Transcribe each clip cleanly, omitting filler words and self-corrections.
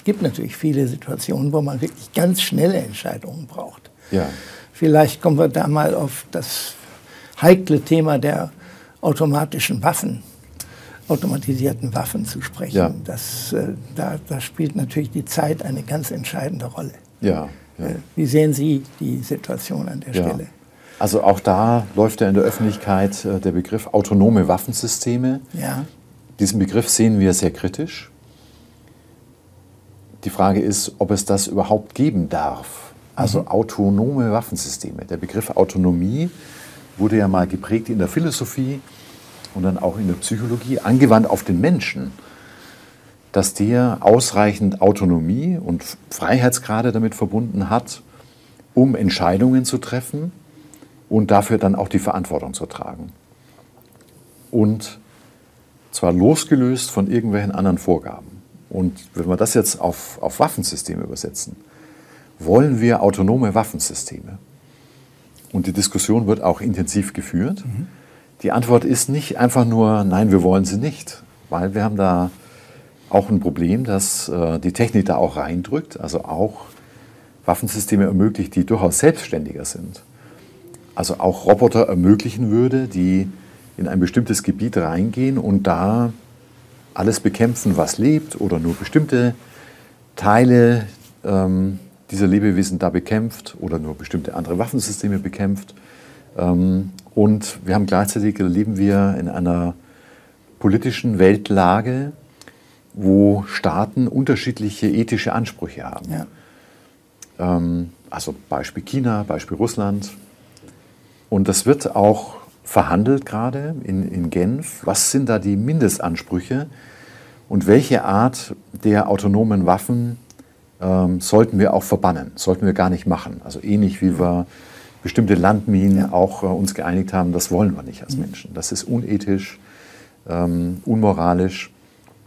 gibt natürlich viele Situationen, wo man wirklich ganz schnelle Entscheidungen braucht. Ja. Vielleicht kommen wir da mal auf das heikle Thema der automatisierten Waffen zu sprechen. Ja. Da spielt natürlich die Zeit eine ganz entscheidende Rolle. Ja, ja. Wie sehen Sie die Situation an der Stelle? Also auch da läuft ja in der Öffentlichkeit der Begriff autonome Waffensysteme. Ja. Diesen Begriff sehen wir sehr kritisch. Die Frage ist, ob es das überhaupt geben darf. Also autonome Waffensysteme. Der Begriff Autonomie wurde ja mal geprägt in der Philosophie und dann auch in der Psychologie, angewandt auf den Menschen, dass der ausreichend Autonomie und Freiheitsgrade damit verbunden hat, um Entscheidungen zu treffen und dafür dann auch die Verantwortung zu tragen. Und zwar losgelöst von irgendwelchen anderen Vorgaben. Und wenn wir das jetzt auf Waffensysteme übersetzen, wollen wir autonome Waffensysteme? Und die Diskussion wird auch intensiv geführt. Die Antwort ist nicht einfach nur, nein, wir wollen sie nicht. Weil wir haben da auch ein Problem, dass die Technik da auch reindrückt, also auch Waffensysteme ermöglicht, die durchaus selbstständiger sind. Also auch Roboter ermöglichen würde, die in ein bestimmtes Gebiet reingehen und da alles bekämpfen, was lebt oder nur bestimmte Teile dieser Lebewesen da bekämpft oder nur bestimmte andere Waffensysteme bekämpft. Und wir haben gleichzeitig, leben wir in einer politischen Weltlage, wo Staaten unterschiedliche ethische Ansprüche haben. Ja. Also Beispiel China, Beispiel Russland. Und das wird auch verhandelt gerade in Genf. Was sind da die Mindestansprüche und welche Art der autonomen Waffen sollten wir auch verbannen, sollten wir gar nicht machen. Also ähnlich wie wir bestimmte Landminen auch uns geeinigt haben, das wollen wir nicht als Menschen. Das ist unethisch, unmoralisch.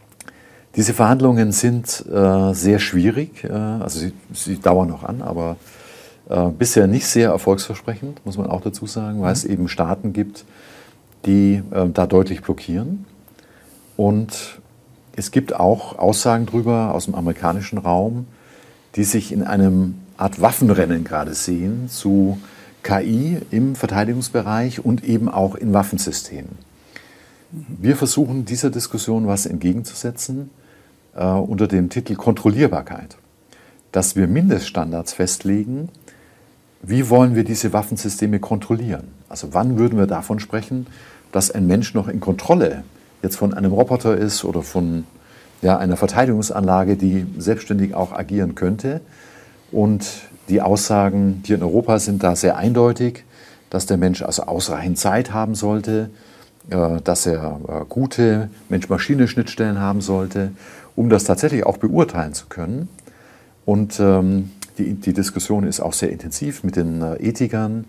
Diese Verhandlungen sind sehr schwierig, also sie dauern noch an, aber bisher nicht sehr erfolgsversprechend, muss man auch dazu sagen, weil es eben Staaten gibt, die da deutlich blockieren. Und es gibt auch Aussagen darüber aus dem amerikanischen Raum, die sich in einem Art Waffenrennen gerade sehen zu KI im Verteidigungsbereich und eben auch in Waffensystemen. Wir versuchen dieser Diskussion was entgegenzusetzen unter dem Titel Kontrollierbarkeit, dass wir Mindeststandards festlegen, wie wollen wir diese Waffensysteme kontrollieren. Also wann würden wir davon sprechen, dass ein Mensch noch in Kontrolle jetzt von einem Roboter ist oder von einer Verteidigungsanlage, die selbstständig auch agieren könnte. Und die Aussagen hier in Europa sind da sehr eindeutig, dass der Mensch also ausreichend Zeit haben sollte, dass er gute Mensch-Maschine-Schnittstellen haben sollte, um das tatsächlich auch beurteilen zu können. Und die Diskussion ist auch sehr intensiv mit den Ethikern,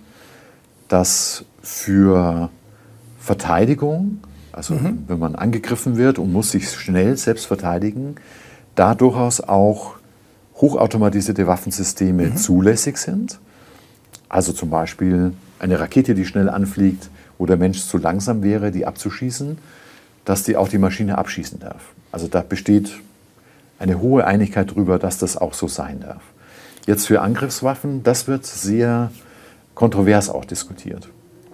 dass für Verteidigung, also wenn man angegriffen wird und muss sich schnell selbst verteidigen, da durchaus auch hochautomatisierte Waffensysteme zulässig sind. Also zum Beispiel eine Rakete, die schnell anfliegt, wo der Mensch zu langsam wäre, die abzuschießen, dass die auch die Maschine abschießen darf. Also da besteht eine hohe Einigkeit darüber, dass das auch so sein darf. Jetzt für Angriffswaffen, das wird sehr kontrovers auch diskutiert.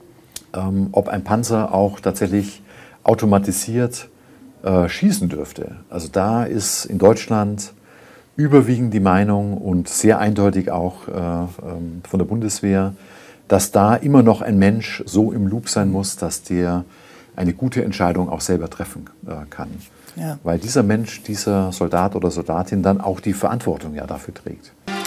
Ob ein Panzer auch tatsächlich automatisiert schießen dürfte. Also da ist in Deutschland überwiegend die Meinung und sehr eindeutig auch von der Bundeswehr, dass da immer noch ein Mensch so im Loop sein muss, dass der eine gute Entscheidung auch selber treffen kann. Ja. Weil dieser Mensch, dieser Soldat oder Soldatin dann auch die Verantwortung ja dafür trägt.